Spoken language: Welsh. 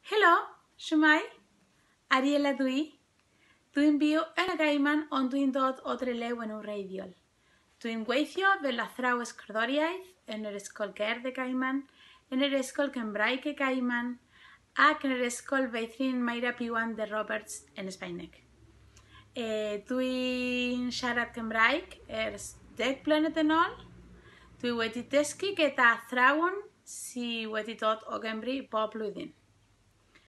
Helo, shwmai? Ariela dwi. Dwi'n byw yn y Gaiman ond dwi'n dod o Drelew yn wreiddiol. Dwi'n gweithio fel athrawes cerddoriaeth yn yr Ysgol Gerdd y Gaiman, yn yr Ysgol Gymraeg y Gaiman ac yn yr Ysgol Feithrin Meira Piwan de Roberts yn Ysbainig. Dwi'n siarad Gymraeg ers 10 blynedd yn ôl. Dwi wedi dysgu gyda athrawon sydd wedi dod o Gymru bob blwyddyn.